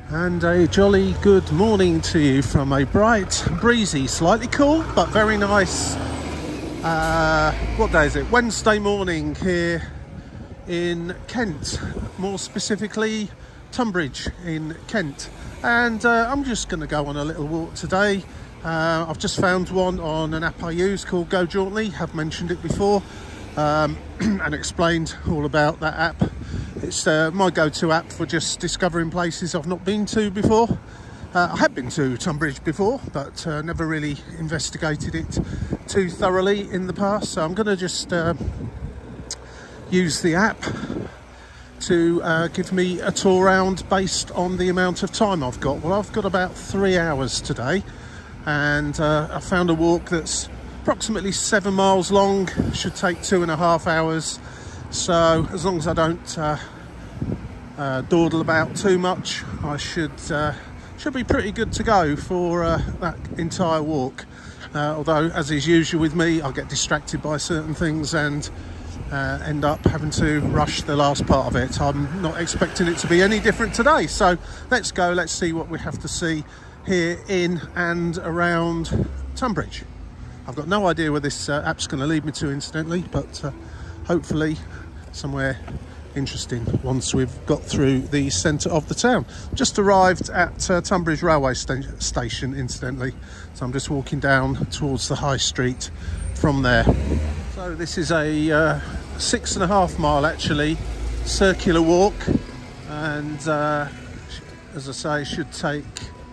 And a jolly good morning to you from a bright, breezy, slightly cool but very nice what day is it? Wednesday morning here in Kent, more specifically Tonbridge in Kent. And I'm just going to go on a little walk today. I've just found one on an app I use called Go Jauntly. Have mentioned it before and explained all about that app. It's my go-to app for just discovering places I've not been to before. I have been to Tonbridge before, but never really investigated it too thoroughly in the past. So I'm going to just use the app to give me a tour around based on the amount of time I've got. Well, I've got about 3 hours today, and I found a walk that's approximately 7 miles long. Should take 2.5 hours. So as long as I don't dawdle about too much, I should be pretty good to go for that entire walk. Although, as is usual with me, I'll get distracted by certain things and end up having to rush the last part of it. I'm not expecting it to be any different today. So let's go, let's see what we have to see here in and around Tonbridge. I've got no idea where this app's going to lead me to, incidentally, but hopefully somewhere interesting once we've got through the centre of the town. Just arrived at Tonbridge railway station, incidentally, so I'm just walking down towards the high street from there. So this is a 6.5 mile actually circular walk, and as I say, should take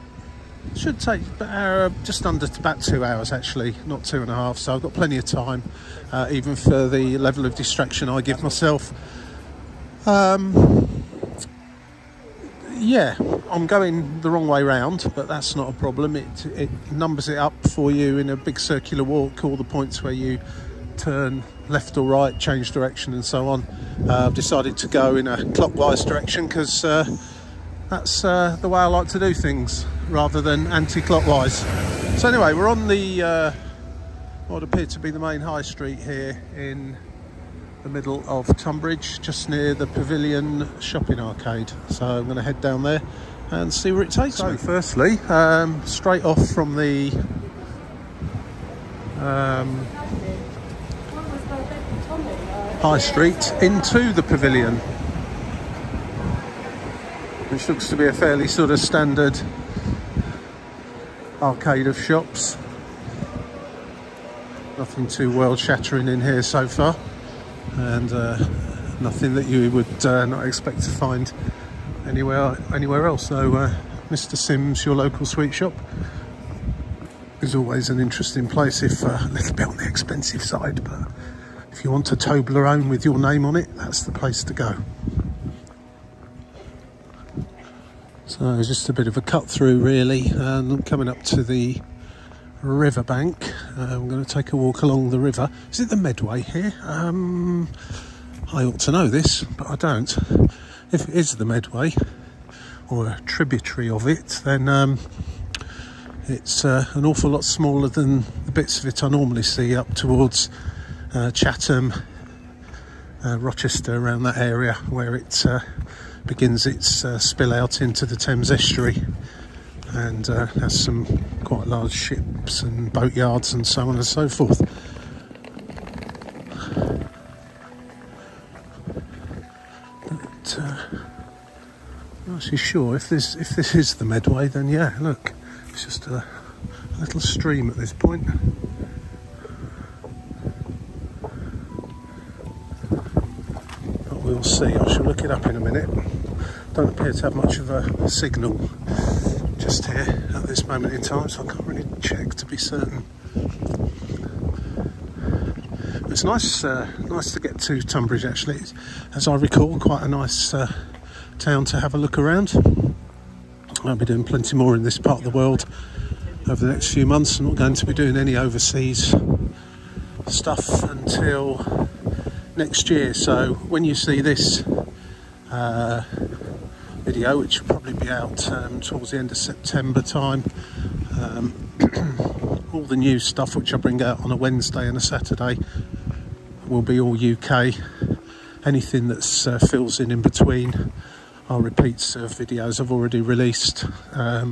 just under about 2 hours actually, not 2.5. So I've got plenty of time, even for the level of distraction I give myself. Yeah, I'm going the wrong way round, but that's not a problem. It numbers it up for you in a big circular walk, all the points where you turn left or right, change direction and so on. I've decided to go in a clockwise direction because that's the way I like to do things, rather than anti-clockwise. So anyway, we're on the what appeared to be the main high street here in the middle of Tonbridge, just near the Pavilion shopping arcade. So I'm going to head down there and see where it takes me. Firstly, straight off from the high street into the Pavilion, which looks to be a fairly sort of standard arcade of shops. Nothing too world-shattering in here so far, and nothing that you would not expect to find anywhere else. So Mr. Sims, your local sweet shop, is always an interesting place, if a little bit on the expensive side, but if you want a Toblerone with your name on it, that's the place to go. So just a bit of a cut through really, and I'm coming up to the river bank. I'm going to take a walk along the river. Is it the Medway here? I ought to know this, but I don't. If it is the Medway, or a tributary of it, then it's an awful lot smaller than the bits of it I normally see up towards Chatham, Rochester, around that area where it begins its spill out into the Thames estuary, and has some quite large ships and boatyards and so on and so forth. But I'm not actually sure if this is the Medway. Then yeah, look, it's just a little stream at this point. But we'll see. I shall look it up in a minute. Don't appear to have much of a signal just here at this moment in time, so I can't really check to be certain. It's nice to get to Tonbridge actually. It's, as I recall, quite a nice town to have a look around. I'll be doing plenty more in this part of the world over the next few months. I'm not going to be doing any overseas stuff until next year, so when you see this video, which will probably be out towards the end of September time, all the new stuff which I bring out on a Wednesday and a Saturday will be all UK. Anything that's fills in between, are repeats of videos I've already released. A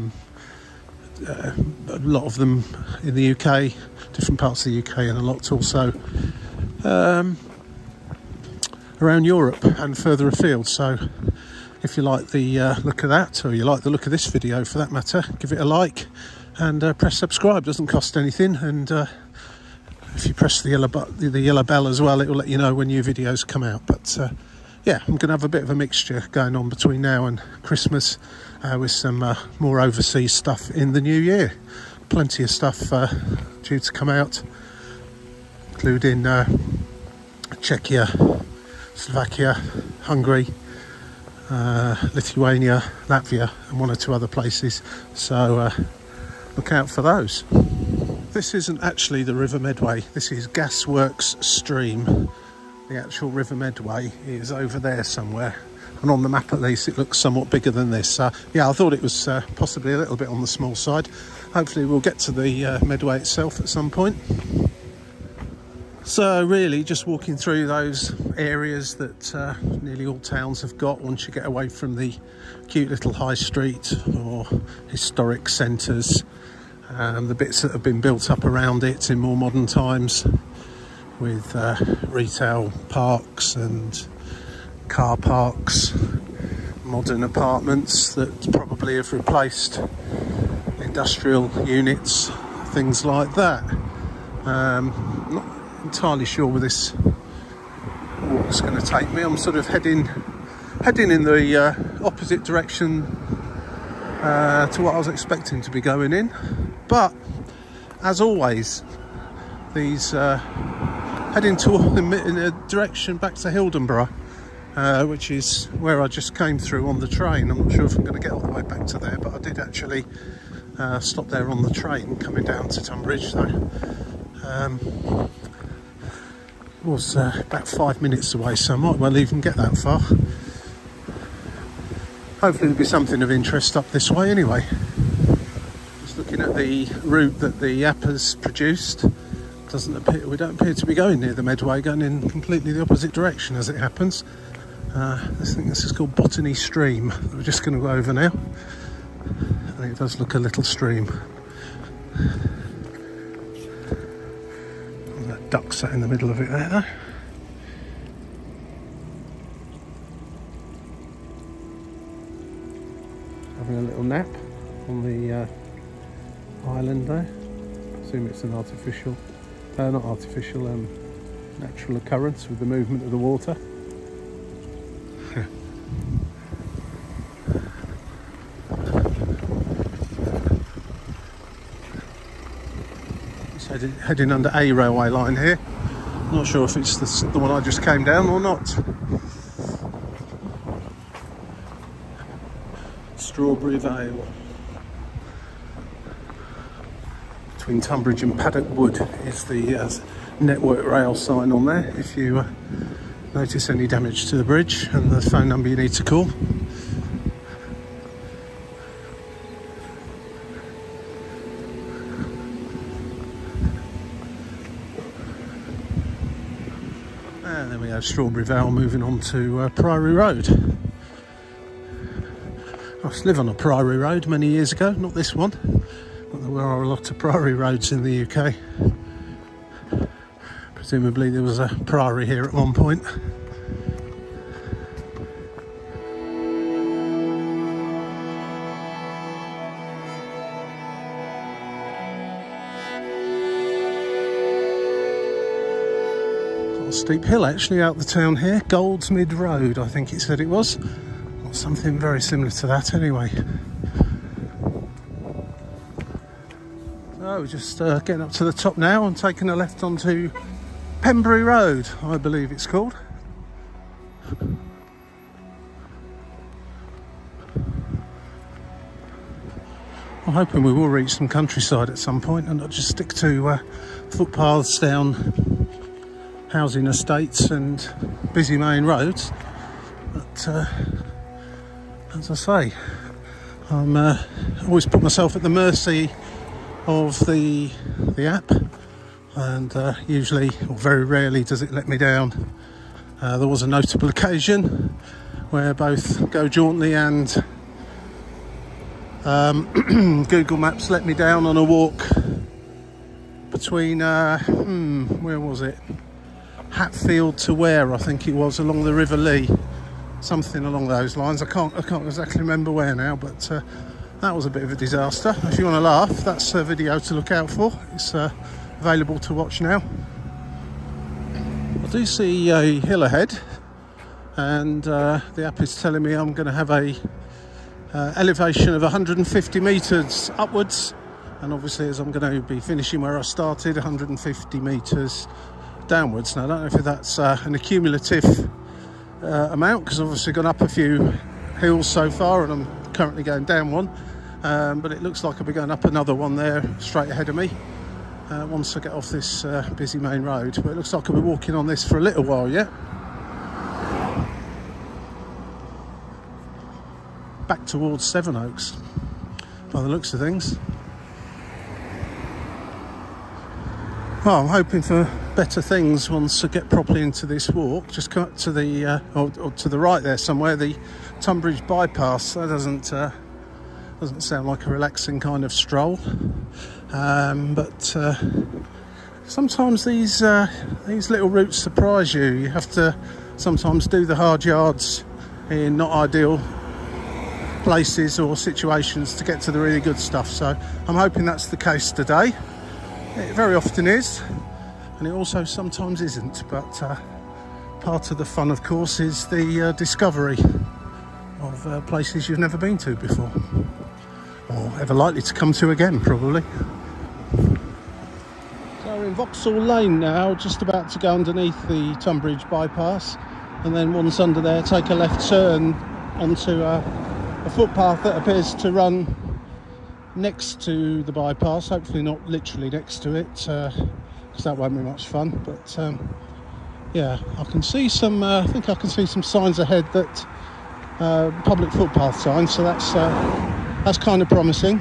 lot of them in the UK, different parts of the UK, and a lot also around Europe and further afield. So if you like the look of that, or you like the look of this video for that matter, give it a like and press subscribe. Doesn't cost anything, and if you press the yellow bell as well, it will let you know when new videos come out. But yeah, I'm going to have a bit of a mixture going on between now and Christmas, with some more overseas stuff in the new year. Plenty of stuff due to come out, including Czechia, Slovakia, Hungary, Lithuania, Latvia, and one or two other places. So look out for those. This isn't actually the River Medway. This is Gasworks Stream. The actual River Medway is over there somewhere, and on the map at least it looks somewhat bigger than this. Yeah, I thought it was possibly a little bit on the small side. Hopefully we'll get to the Medway itself at some point. So really just walking through those areas that nearly all towns have got once you get away from the cute little high street or historic centres, the bits that have been built up around it in more modern times, with retail parks and car parks, modern apartments that probably have replaced industrial units, things like that. Not entirely sure where this walk's going to take me. I'm sort of heading in the opposite direction to what I was expecting to be going in, but as always, these heading in a direction back to Hildenborough, which is where I just came through on the train. I'm not sure if I'm going to get all the way back to there, but I did actually stop there on the train coming down to Tonbridge, though. It was about 5 minutes away, so I might well even get that far. Hopefully there'll be something of interest up this way anyway. Just looking at the route that the app has produced, we don't appear to be going near the Medway, going in completely the opposite direction as it happens. I think this is called Botany Stream. We're just going to go over now. I think it does look a little stream. And that duck sat in the middle of it there, though. Having a little nap on the island there. I assume it's an artificial, not artificial, natural occurrence with the movement of the water. Just heading under a railway line here. Not sure if it's the one I just came down or not. Strawberry Vale. Between Tonbridge and Paddock Wood is the network rail sign on there, if you notice any damage to the bridge, and the phone number you need to call. And then we have Strawberry Vale moving on to Priory Road. I used to live on a Priory Road many years ago, not this one. There are a lot of Priory roads in the UK. Presumably there was a priory here at one point. Got a steep hill actually out the town here, Goldsmid Road I think it said it was. Or something very similar to that anyway. So we're just getting up to the top now and taking a left onto Pembury Road, I believe it's called. I'm hoping we will reach some countryside at some point and not just stick to footpaths down housing estates and busy main roads. But as I say, I'm always put myself at the mercy of the app, and usually or very rarely does it let me down. There was a notable occasion where both Go Jauntily and Google Maps let me down on a walk between where was it, Hatfield to where I think it was, along the River Lee, something along those lines. I can't exactly remember where now, but that was a bit of a disaster. If you want to laugh, that's a video to look out for. It's available to watch now. I do see a hill ahead, and the app is telling me I'm going to have a elevation of 150 metres upwards, and obviously as I'm going to be finishing where I started, 150 metres downwards. Now I don't know if that's an accumulative amount, because I've obviously gone up a few hills so far and I'm currently going down one, but it looks like I'll be going up another one there straight ahead of me once I get off this busy main road. But it looks like I'll be walking on this for a little while yet. Back towards Sevenoaks by the looks of things. Well, I'm hoping for better things once I get properly into this walk. Just come up to the or to the right there somewhere, the Tonbridge bypass. That doesn't sound like a relaxing kind of stroll, but sometimes these little routes surprise you. You have to sometimes do the hard yards in not ideal places or situations to get to the really good stuff. So I'm hoping that's the case today. It very often is, and it also sometimes isn't, but part of the fun, of course, is the discovery of places you've never been to before, or ever likely to come to again, probably. So we're in Vauxhall Lane now, just about to go underneath the Tonbridge bypass, and then once under there, take a left turn onto a footpath that appears to run next to the bypass, hopefully not literally next to it, because that won't be much fun. But yeah, I can see some I think I can see some signs ahead that public footpath signs, so that's kind of promising.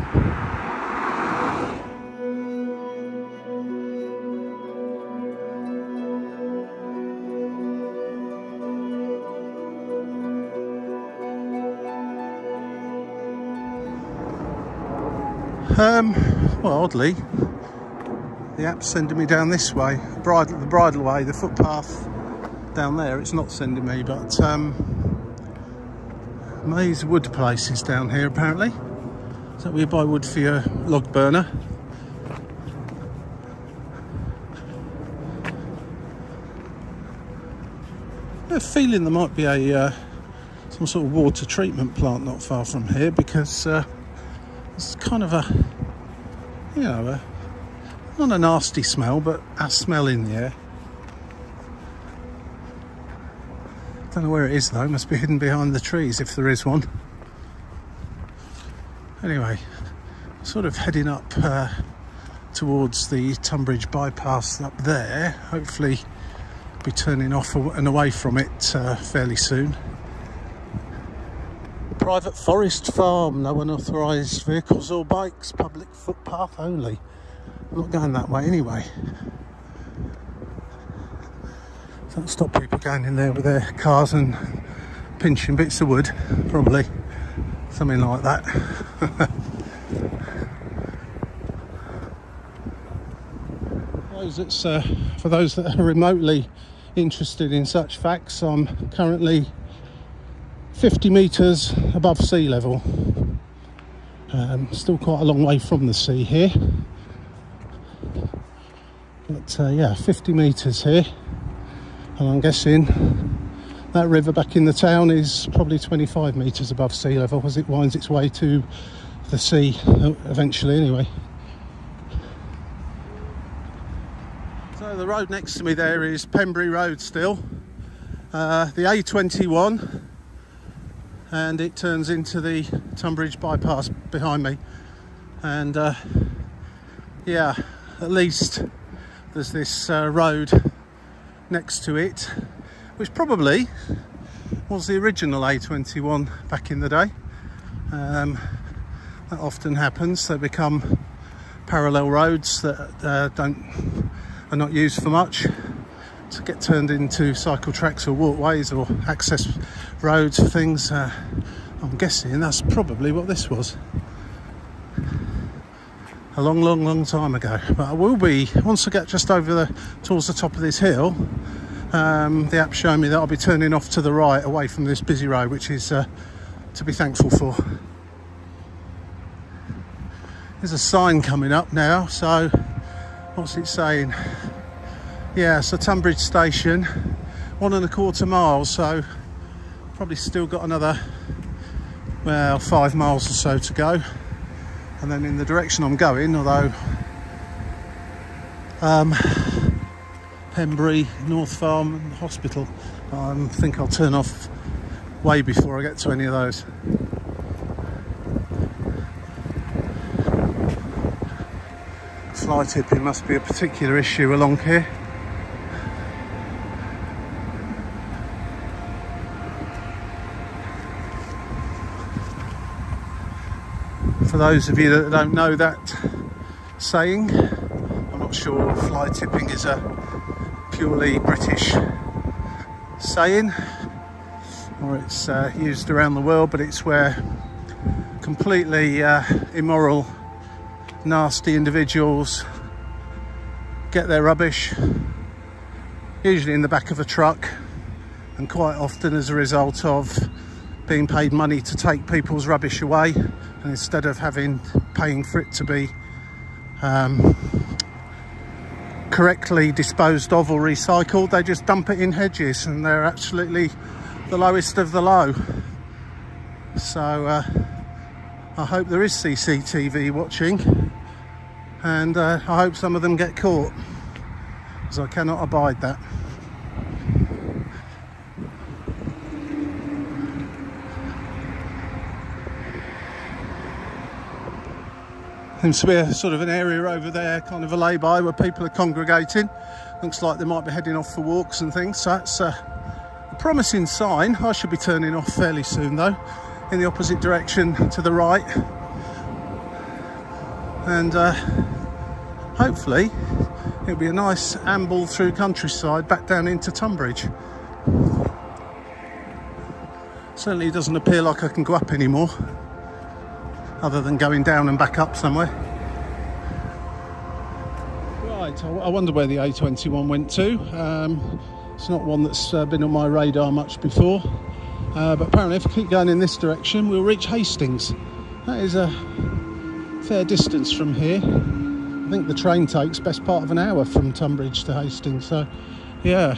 Well, oddly, the app's sending me down this way, the bridle way, the footpath down there. It's not sending me, but Maze Wood Place is down here apparently. So we buy wood for your log burner. I have a feeling there might be a some sort of water treatment plant not far from here, because it's kind of a, you know, not a nasty smell, but a smell in the air. Don't know where it is though, must be hidden behind the trees if there is one. Anyway, sort of heading up towards the Tonbridge bypass up there. Hopefully be turning off and away from it fairly soon. Private forest farm, no unauthorised vehicles or bikes, public footpath only. I'm not going that way anyway. Don't stop people going in there with their cars and pinching bits of wood, probably. Something like that. For those that are remotely interested in such facts, I'm currently 50 metres above sea level. Still quite a long way from the sea here, but yeah, 50 metres here, and I'm guessing that river back in the town is probably 25 metres above sea level as it winds its way to the sea eventually anyway. So the road next to me there is Pembury Road still, the A21, and it turns into the Tonbridge bypass behind me. And yeah, at least there's this road next to it, which probably was the original A21 back in the day. That often happens, they become parallel roads that are not used for much, to get turned into cycle tracks or walkways or access roads for things. I'm guessing that's probably what this was a long time ago. But I will be, once I get just over towards the top of this hill, the app's showing me that I'll be turning off to the right away from this busy road, which is to be thankful for. There's a sign coming up now, so what's it saying? Yeah, so Tonbridge station, 1¼ miles, so probably still got another, well, 5 miles or so to go. And then in the direction I'm going, although Pembury, North Farm and Hospital, I think I'll turn off way before I get to any of those. Fly tipping must be a particular issue along here. For those of you that don't know that saying, I'm not sure fly tipping is a purely British saying, or it's used around the world, but it's where completely immoral, nasty individuals get their rubbish, usually in the back of a truck, and quite often as a result of being paid money to take people's rubbish away, and instead of paying for it to be correctly disposed of or recycled, they just dump it in hedges, and they're absolutely the lowest of the low. So I hope there is CCTV watching, and I hope some of them get caught, because I cannot abide that. Seems to be a sort of an area over there, kind of a lay-by, where people are congregating. Looks like they might be heading off for walks and things, so that's a promising sign. I should be turning off fairly soon though, in the opposite direction to the right, and hopefully it'll be a nice amble through countryside back down into Tonbridge. Certainly doesn't appear like I can go up anymore, other than going down and back up somewhere. Right, I wonder where the A21 went to. It's not one that's been on my radar much before, but apparently if I keep going in this direction we'll reach Hastings. That is a fair distance from here. I think the train takes best part of an hour from Tonbridge to Hastings, so yeah,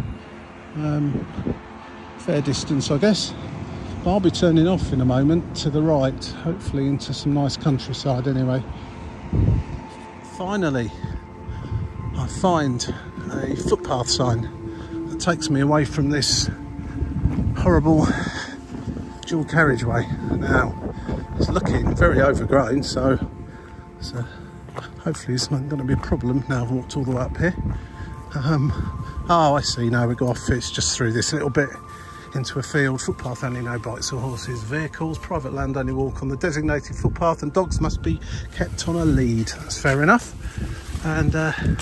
fair distance I guess. But I'll be turning off in a moment to the right, hopefully into some nice countryside anyway. Finally, I find a footpath sign that takes me away from this horrible dual carriageway. Now, it's looking very overgrown, so hopefully it's not going to be a problem now I've walked all the way up here. Oh, I see, now we go off, it's just through this little bit into a field. Footpath only, no bikes or horses, vehicles, private land only walk on the designated footpath, and dogs must be kept on a lead. That's fair enough. And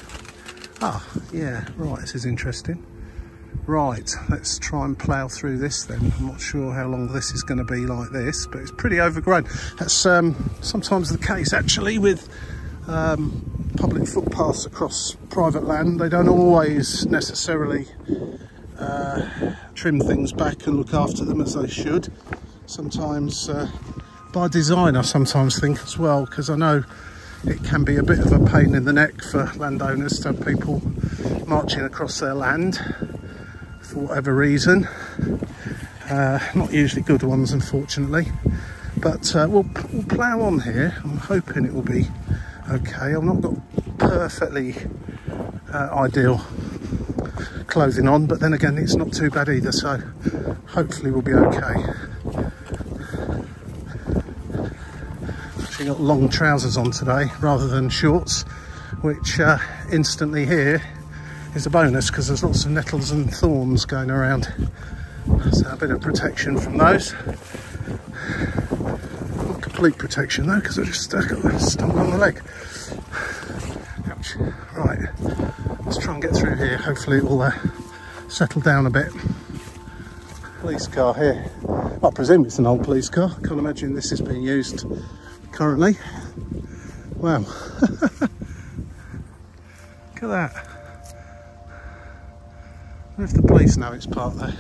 yeah, right, this is interesting. Right, let's try and plough through this then. I'm not sure how long this is going to be like this, but it's pretty overgrown. That's sometimes the case actually with public footpaths across private land. They don't always necessarily trim things back and look after them as they should. Sometimes by design, I sometimes think as well, because I know it can be a bit of a pain in the neck for landowners to have people marching across their land for whatever reason. Not usually good ones, unfortunately, but we'll plough on here. I'm hoping it will be okay. I've not got perfectly ideal clothing on, but then again it's not too bad either, so hopefully we'll be okay. Actually got long trousers on today rather than shorts, which instantly here is a bonus because there's lots of nettles and thorns going around, so a bit of protection from those. Not complete protection though, because I just got stung on the leg. Ouch. Right, Let's try and get through here. Hopefully it will settle down a bit. Police car here. I presume it's an old police car. I can't imagine this is being used currently. Wow. Look at that. I wonder if the police know it's parked there.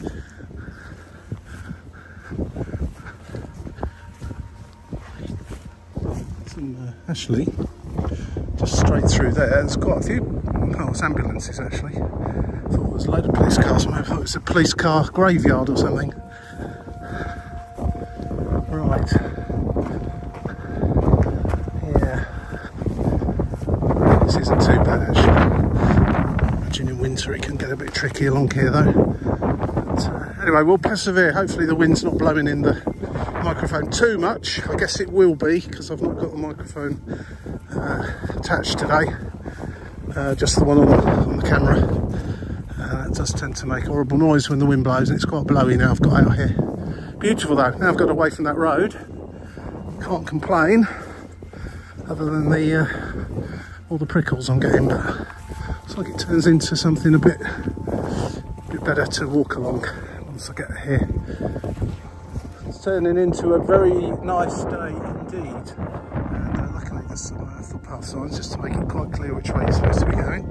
Actually, just straight through there's quite a few. Oh, it's ambulances actually. I thought it was a load of police cars. I thought it was a police car graveyard or something. Right. Yeah. This isn't too bad actually. Imagine in winter it can get a bit tricky along here though. But, anyway, we'll persevere. Hopefully the wind's not blowing in the microphone too much. I guess it will be because I've not got the microphone attached today, just the one on the camera. It does tend to make horrible noise when the wind blows, and it's quite blowy now I've got out here. Beautiful though. Now I've got away from that road, can't complain other than the all the prickles I'm getting, but it's like it turns into something a bit better to walk along once I get here. Turning into a very nice day indeed, and luckily there's some footpath signs just to make it quite clear which way you're supposed to be going.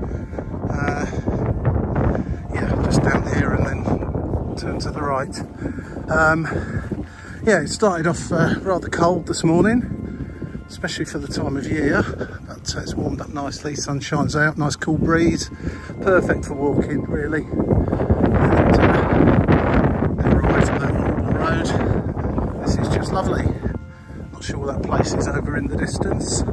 Yeah, just down here and then turn to the right. Yeah, it started off rather cold this morning, especially for the time of year, but it's warmed up nicely, sun shines out, nice cool breeze, perfect for walking really. And then away from that horrible road. This is just lovely. Not sure what that place is over in the distance.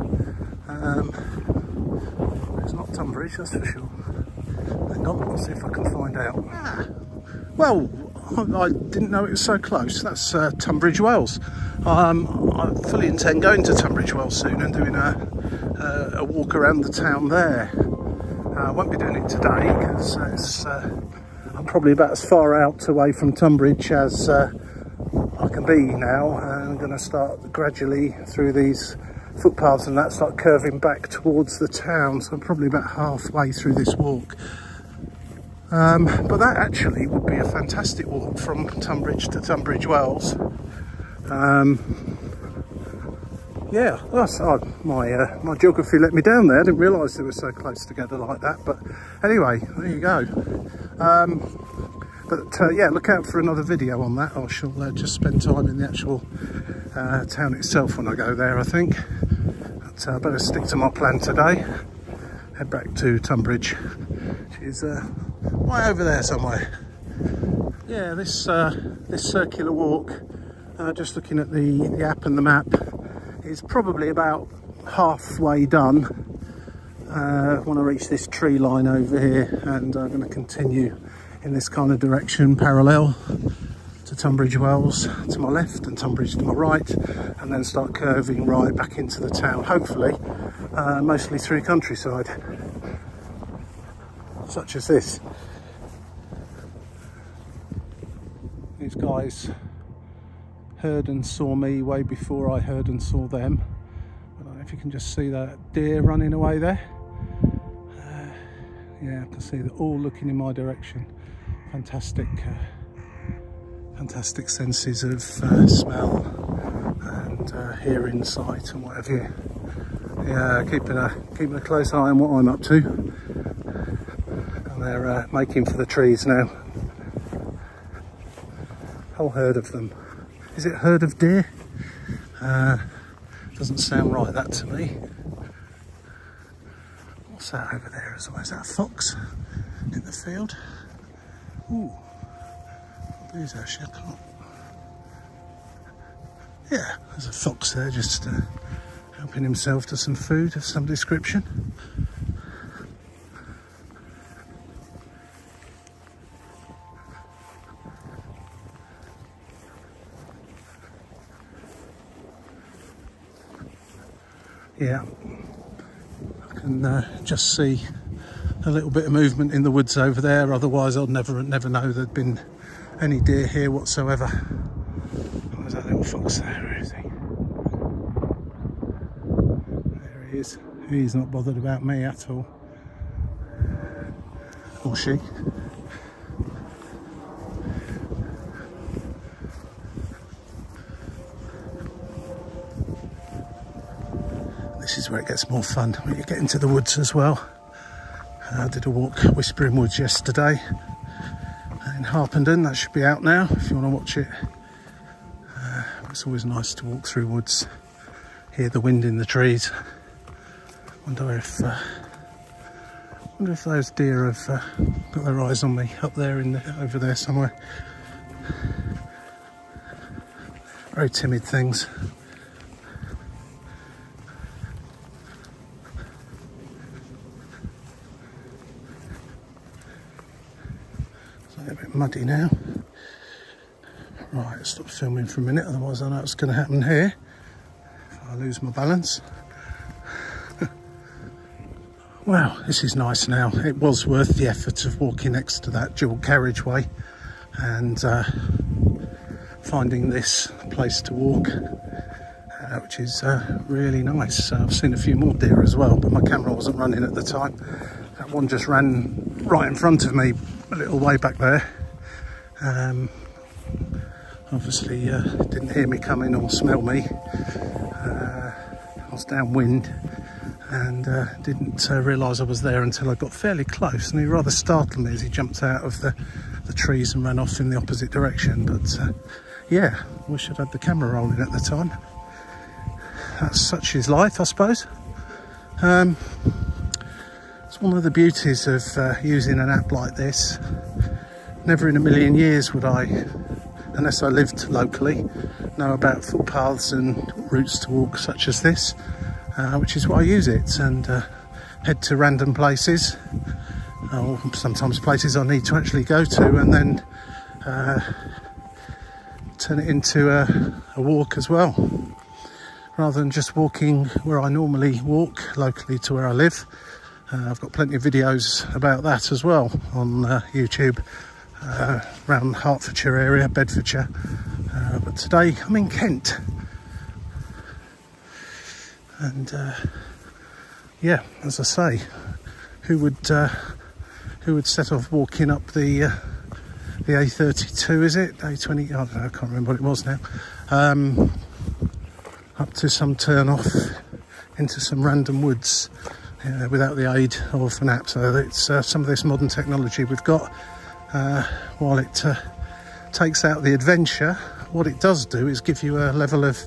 It's not Tonbridge, that's for sure. Hang on, I'll see if I can find out. Well, I didn't know it was so close. That's Tunbridge Wells. I fully intend going to Tunbridge Wells soon and doing a walk around the town there. I won't be doing it today because I'm probably about as far out away from Tonbridge as I can be now, and I'm going to start gradually through these footpaths and that start curving back towards the town, so I'm probably about halfway through this walk. But that actually would be a fantastic walk from Tonbridge to Tunbridge Wells. Yeah, that's my geography let me down there. I didn't realise they were so close together like that, but anyway, there you go. But yeah, look out for another video on that. I shall just spend time in the actual town itself when I go there, I think. But I better stick to my plan today. Head back to Tonbridge, which is way over there somewhere. Yeah, this circular walk, just looking at the app and the map, is probably about halfway done. When I reach this tree line over here, and I'm going to continue in this kind of direction, parallel to Tunbridge Wells to my left and Tonbridge to my right, and then start curving right back into the town, hopefully mostly through countryside such as this. These guys heard and saw me way before I heard and saw them. I don't know if you can just see that deer running away there. Yeah, I can see they're all looking in my direction. Fantastic, fantastic senses of smell and hearing, sight and what have you. Yeah, keeping a close eye on what I'm up to. And they're making for the trees now. Whole herd of them. Is it a herd of deer? Doesn't sound right, that to me. What's that over there as well? Is that a fox in the field? Ooh, there's actually a clock. Yeah, there's a fox there just helping himself to some food of some description. Yeah, I can just see a little bit of movement in the woods over there, otherwise I'd never know there'd been any deer here whatsoever. Where's that little fox there? Where is he? There he is. He's not bothered about me at all. or she. This is where it gets more fun, when you get into the woods as well. I did a walk Whispering Woods yesterday in Harpenden. That should be out now if you want to watch it. It's always nice to walk through woods, hear the wind in the trees. Wonder if those deer have got their eyes on me up there over there somewhere. Very timid things. A bit muddy now. Right, stop filming for a minute, otherwise I know what's going to happen here if I lose my balance. Well, this is nice now. It was worth the effort of walking next to that dual carriageway and finding this place to walk, which is really nice. I've seen a few more deer as well, but my camera wasn't running at the time. That one just ran right in front of me a little way back there. Obviously didn't hear me coming or smell me. I was downwind and didn't realise I was there until I got fairly close, and he rather startled me as he jumped out of the trees and ran off in the opposite direction. But yeah, wish I'd had the camera rolling at the time. That's such is life, I suppose. It's one of the beauties of using an app like this. Never in a million years would I, unless I lived locally, know about footpaths and routes to walk such as this, which is why I use it, and head to random places, or sometimes places I need to actually go to, and then turn it into a walk as well, rather than just walking where I normally walk locally to where I live. I've got plenty of videos about that as well on YouTube, around Hertfordshire area, Bedfordshire, but today I'm in Kent, and yeah, as I say, who would set off walking up the A32, is it A20? I don't know, I can't remember what it was now, up to some turn off into some random woods without the aid of an app. So it's some of this modern technology we've got. While it takes out the adventure, what it does do is give you a level of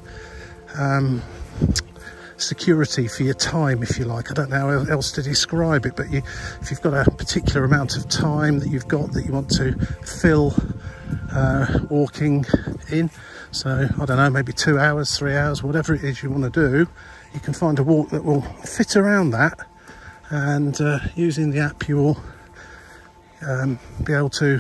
security for your time, if you like. I don't know how else to describe it, but if you've got a particular amount of time that you've got that you want to fill walking in, so I don't know, maybe 2 hours, 3 hours, whatever it is you want to do, you can find a walk that will fit around that, and using the app you will be able to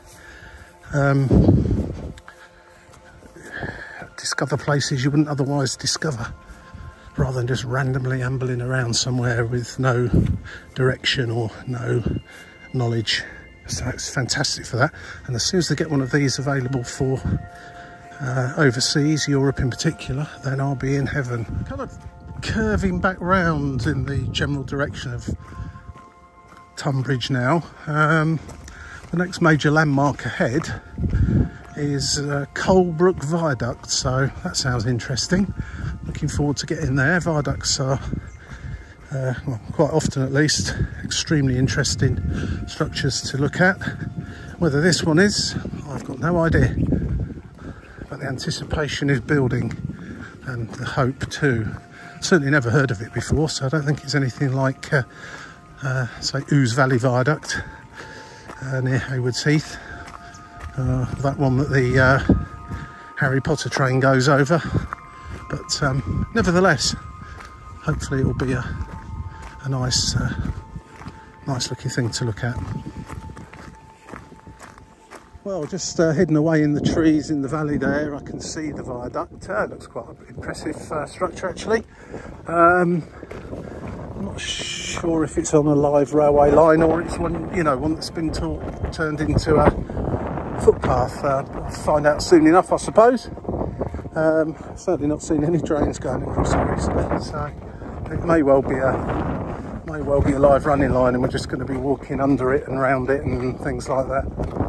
discover places you wouldn't otherwise discover, rather than just randomly ambling around somewhere with no direction or no knowledge. So it's fantastic for that. And as soon as they get one of these available for overseas, Europe in particular, then I'll be in heaven. Kind of curving back round in the general direction of Tonbridge now. The next major landmark ahead is Colebrook Viaduct, so that sounds interesting. Looking forward to getting there. Viaducts are, well, quite often at least, extremely interesting structures to look at. Whether this one is, I've got no idea, but the anticipation is building, and the hope too. Certainly never heard of it before, so I don't think it's anything like say Ouse Valley Viaduct near Haywards Heath, that one that the Harry Potter train goes over, but nevertheless, hopefully it will be a nice nice looking thing to look at. Well, just hidden away in the trees in the valley there, I can see the viaduct. It looks quite an impressive structure actually. I'm not sure if it's on a live railway line or it's one, you know, one that's been turned into a footpath. I'll find out soon enough, I suppose. Certainly not seen any trains going across it recently, so it may well be a may well be a live running line and we're just going to be walking under it and round it and things like that.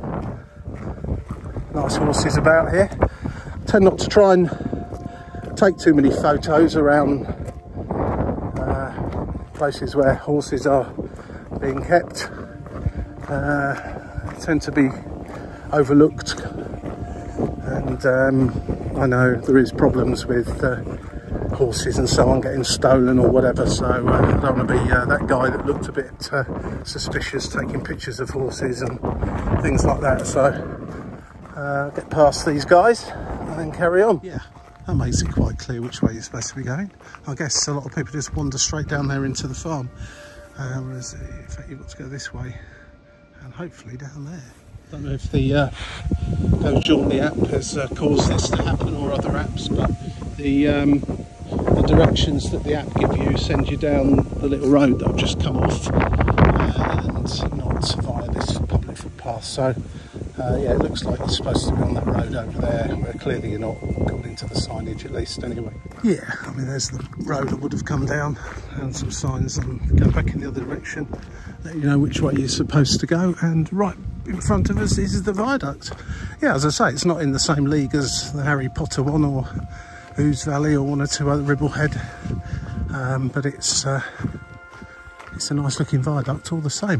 Nice horses about here. Tend not to try and take too many photos around places where horses are being kept. Tend to be overlooked, and I know there is problems with horses and so on getting stolen or whatever, so I don't want to be that guy that looked a bit suspicious taking pictures of horses and things like that. So get past these guys and then carry on. Yeah, that makes it quite clear which way you're supposed to be going. I guess a lot of people just wander straight down there into the farm, whereas in fact you've got to go this way and hopefully down there. I don't know if the Go Jauntly app has caused this to happen or other apps, but the directions that the app give you send you down the little road that I've just come off and not via this public footpath. So yeah, it looks like you're supposed to be on that road over there, where clearly you're not, according to the signage at least anyway. Yeah, I mean there's the road I would have come down and some signs and go back in the other direction, let you know which way you're supposed to go, and right in front of us is the viaduct. Yeah, as I say, it's not in the same league as the Harry Potter one or Ouse Valley or one or two other Ribblehead, but it's a nice looking viaduct all the same.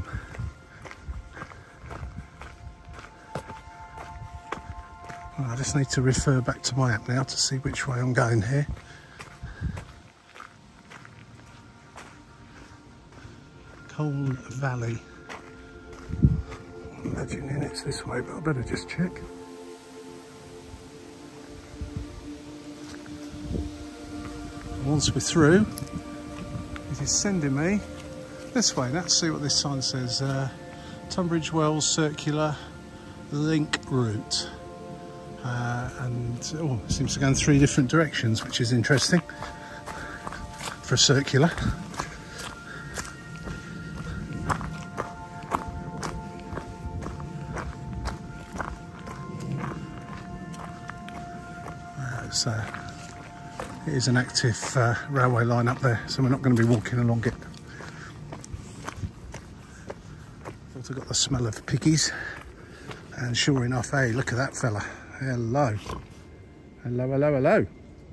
Well, I just need to refer back to my app now to see which way I'm going here. Colne Valley. I'm imagining it's this way, but I better just check. Once we're through, it is sending me this way. Let's see what this sign says. Tunbridge Wells Circular Link Route. And it seems to go in 3 different directions, which is interesting for a circular. It is an active railway line up there, so we're not going to be walking along it. Thought I got the smell of piggies, and sure enough, hey, look at that fella. Hello. Hello, hello, hello.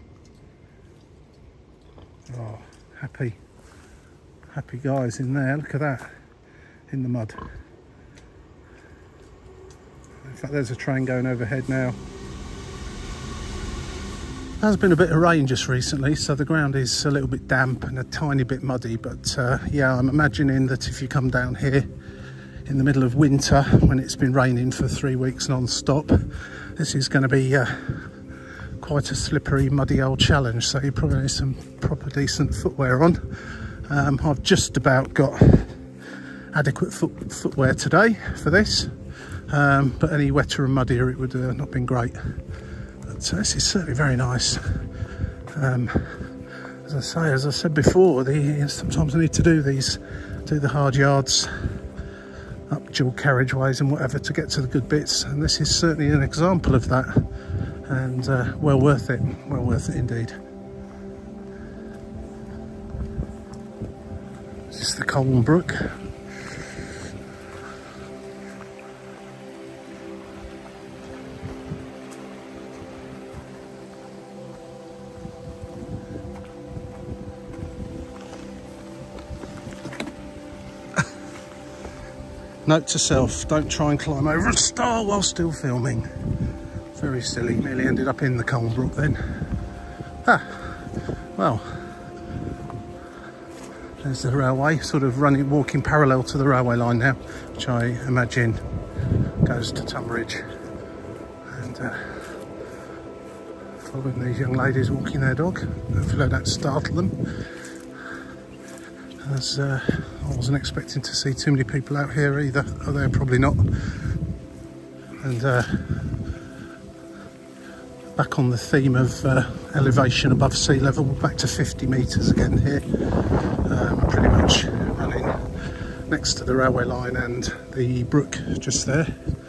Oh, happy guys in there. Look at that, in the mud. In fact, there's a train going overhead now. There's been a bit of rain just recently, so the ground is a little bit damp and a tiny bit muddy, but yeah, I'm imagining that if you come down here in the middle of winter when it's been raining for 3 weeks non-stop, this is going to be quite a slippery, muddy old challenge, so you probably need some proper decent footwear on. I've just about got adequate footwear today for this, but any wetter and muddier it would not have been great. So this is certainly very nice. As I said before, sometimes I need to do the hard yards up dual carriageways and whatever to get to the good bits, and this is certainly an example of that, and well worth it indeed. This is the Colne Brook. Note to self, don't try and climb over a star while still filming. Very silly, nearly ended up in the Colne Brook then. Well, there's the railway, sort of walking parallel to the railway line now, which I imagine goes to Tonbridge. And following these young ladies walking their dog, hopefully I don't startle them. As I wasn't expecting to see too many people out here either, although probably not. And back on the theme of elevation above sea level, back to 50 metres again here. I'm pretty much running next to the railway line and the brook just there.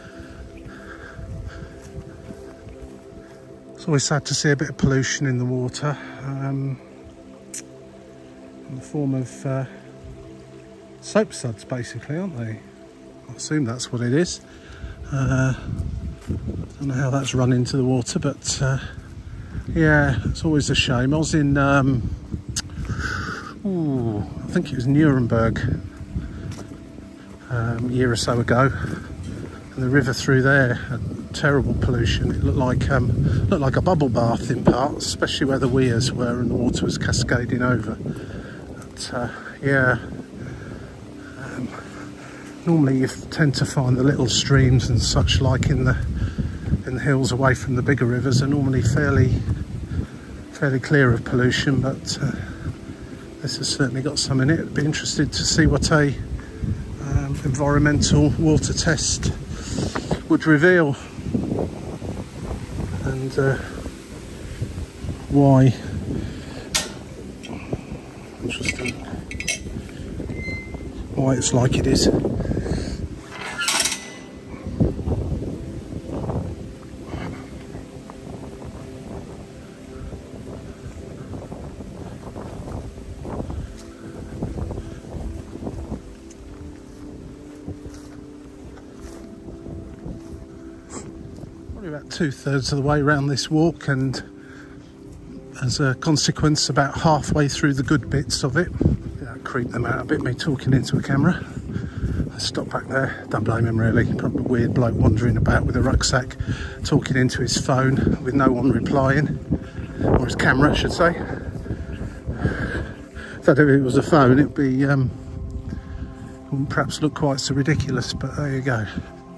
It's always sad to see a bit of pollution in the water. In the form of soap suds basically, aren't they? I assume that's what it is. I don't know how that's run into the water, but yeah, it's always a shame. I was in, I think it was Nuremberg a year or so ago, and the river through there had terrible pollution. It looked like a bubble bath in parts, especially where the weirs were and the water was cascading over. But yeah, normally you tend to find the little streams and such like in the hills away from the bigger rivers are normally fairly clear of pollution, but this has certainly got some in it. I'd be interested to see what a environmental water test would reveal, and why. Interesting. Why it's like it is. About 2/3 of the way around this walk, and as a consequence about halfway through the good bits of it. Yeah, creep them out a bit, me talking into a camera. I stopped back there, don't blame him really, probably a weird bloke wandering about with a rucksack talking into his phone with no one replying, or his camera I should say. If it was a phone it'd be wouldn't perhaps look quite so ridiculous, but there you go.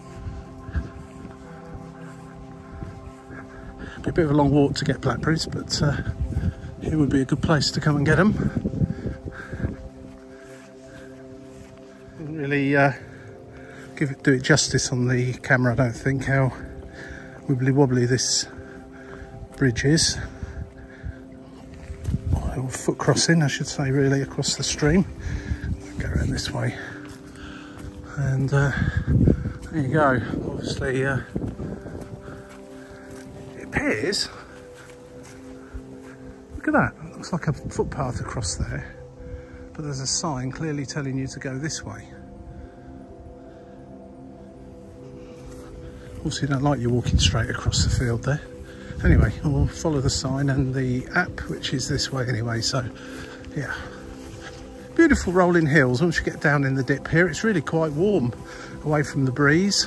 A bit of a long walk to get blackberries, but here would be a good place to come and get them. Didn't really do it justice on the camera, I don't think, how wibbly wobbly this bridge is, or foot crossing I should say, really, across the stream. I'll go around this way, and there you go. Obviously appears, look at that, it looks like a footpath across there, but there's a sign clearly telling you to go this way. Obviously you don't like you walking straight across the field there. Anyway, we'll follow the sign and the app, which is this way anyway. So yeah, beautiful rolling hills. Once you get down in the dip here, it's really quite warm away from the breeze.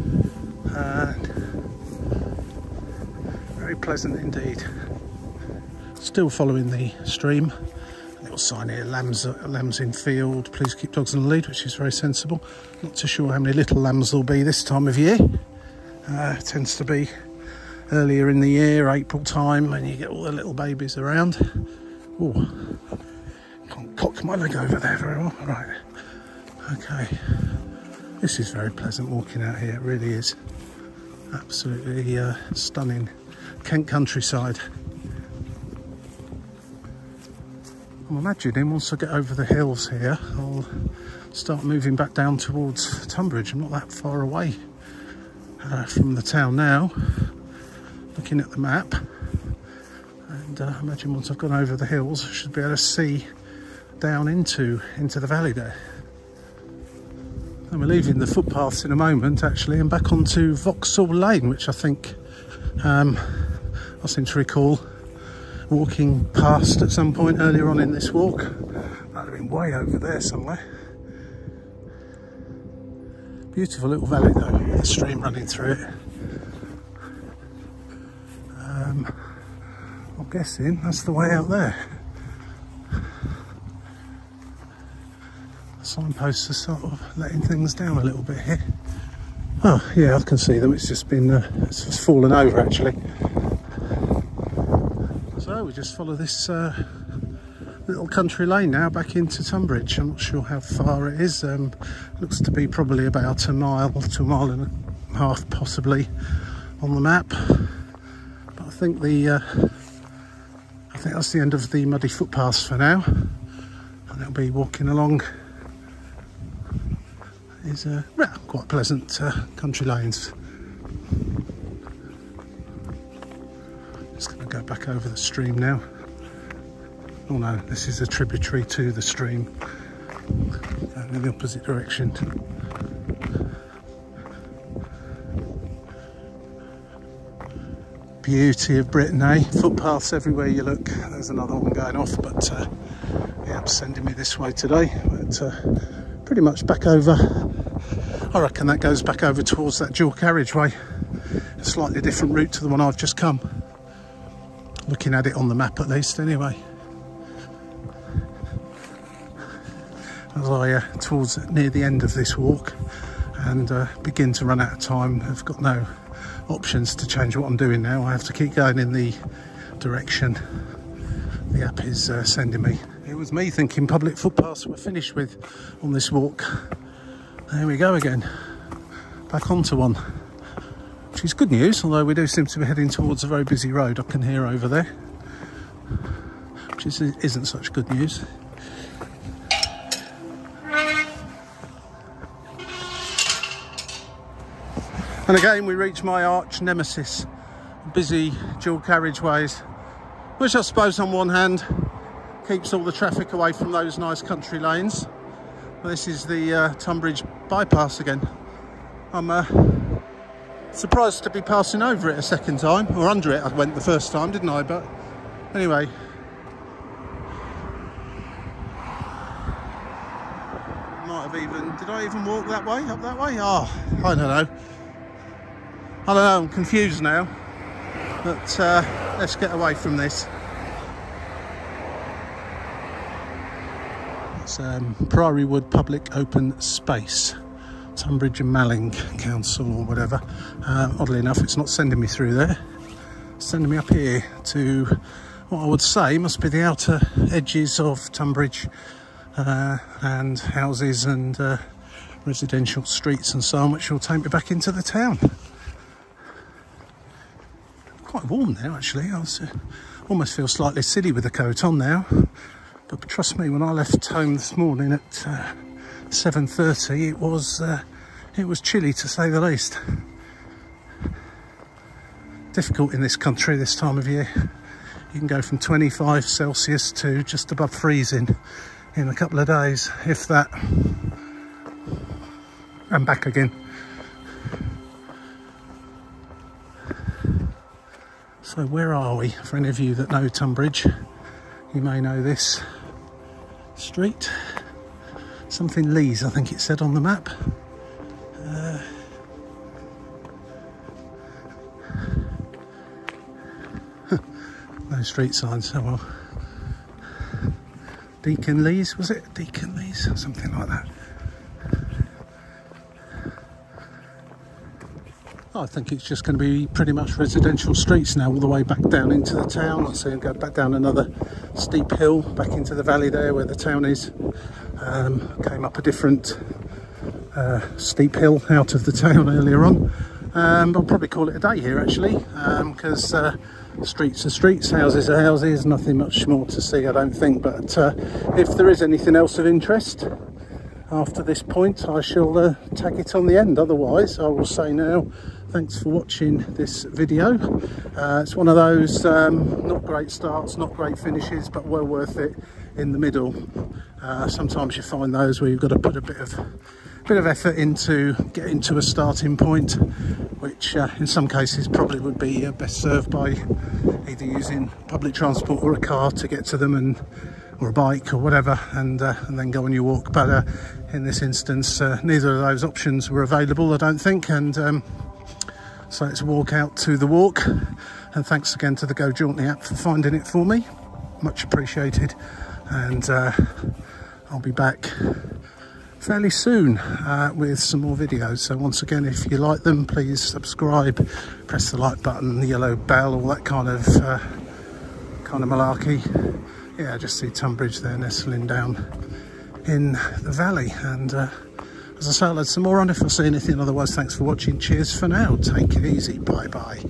Very pleasant indeed. Still following the stream. A little sign here, lambs in field, please keep dogs on the lead, which is very sensible. Not too sure how many little lambs there'll be this time of year. It tends to be earlier in the year, April time, when you get all the little babies around. Oh, can't cock my leg over there very well. Right, okay. This is very pleasant walking out here, it really is. Absolutely stunning Kent countryside. I'm imagining once I get over the hills here, I'll start moving back down towards Tonbridge. I'm not that far away from the town now, looking at the map, and I imagine once I've gone over the hills I should be able to see down into the valley there. And we're leaving the footpaths in a moment actually, and back onto Vauxhall Lane, which I think I seem to recall walking past at some point earlier on in this walk. Might have been way over there somewhere. Beautiful little valley though, the stream running through it. I'm guessing that's the way out there. The signposts are sort of letting things down a little bit here. Oh yeah, I can see them. It's just been it's just fallen over actually. So we just follow this little country lane now back into Tonbridge. I'm not sure how far it is. Looks to be probably about a mile to a mile and a half possibly on the map. But I think that's the end of the muddy footpaths for now, and it'll be walking along these quite pleasant country lanes. Just going to go back over the stream now. Oh no, this is a tributary to the stream. going in the opposite direction. Beauty of Britain, eh? Footpaths everywhere you look. There's another one going off, but yeah, it's sending me this way today. But pretty much back over. I reckon that goes back over towards that dual carriageway. A slightly different route to the one I've just come. Looking at it on the map, at least, anyway. As I towards near the end of this walk and begin to run out of time, I've got no options to change what I'm doing now. I have to keep going in the direction the app is sending me. It was me thinking public footpaths were finished with on this walk. There we go again, back onto one, which is good news, although we do seem to be heading towards a very busy road I can hear over there, which isn't such good news. And again we reach my arch nemesis, busy dual carriageways, which I suppose on one hand keeps all the traffic away from those nice country lanes. This is the Tonbridge bypass again. I'm surprised to be passing over it a second time, or under it I went the first time, didn't I? But anyway. Did I even walk that way, up that way? Oh, I don't know. I'm confused now, but let's get away from this. It's Priory Wood Public Open Space, Tonbridge and Malling Council or whatever. Oddly enough, it's not sending me through there. It's sending me up here to what I would say must be the outer edges of Tonbridge and houses and residential streets and so on, which will take me back into the town. Quite warm now, actually. I almost feel slightly silly with the coat on now, but trust me, when I left home this morning at 7:30, it was chilly to say the least. Difficult in this country this time of year. You can go from 25 Celsius to just above freezing in a couple of days, if that, and back again. So where are we? For any of you that know Tonbridge, you may know this street. Something Lees, I think it said on the map. No street signs, oh well. Deacon Lees, was it? Deacon Lees, something like that. I think it's just going to be pretty much residential streets now, all the way back down into the town. I see him go back down another steep hill back into the valley there where the town is. Came up a different steep hill out of the town earlier on. I'll probably call it a day here actually, because streets are streets, houses are houses, nothing much more to see I don't think. But if there is anything else of interest after this point, I shall tag it on the end. Otherwise I will say now, thanks for watching this video. It's one of those not great starts, not great finishes, but well worth it in the middle. Sometimes you find those where you've got to put a bit of effort into getting to a starting point, which in some cases probably would be best served by either using public transport or a car to get to them, or a bike or whatever, and then go on your walk. But in this instance, neither of those options were available, I don't think, and so let's walk out to the walk. And thanks again to the Go Jauntly app for finding it for me, much appreciated. And I'll be back fairly soon with some more videos. So once again, if you like them, please subscribe, press the like button, the yellow bell, all that kind of malarkey. Yeah, I just see Tonbridge there nestling down in the valley. And as I say, I'll add some more on if I see anything. Otherwise, thanks for watching. Cheers for now. Take it easy. Bye bye.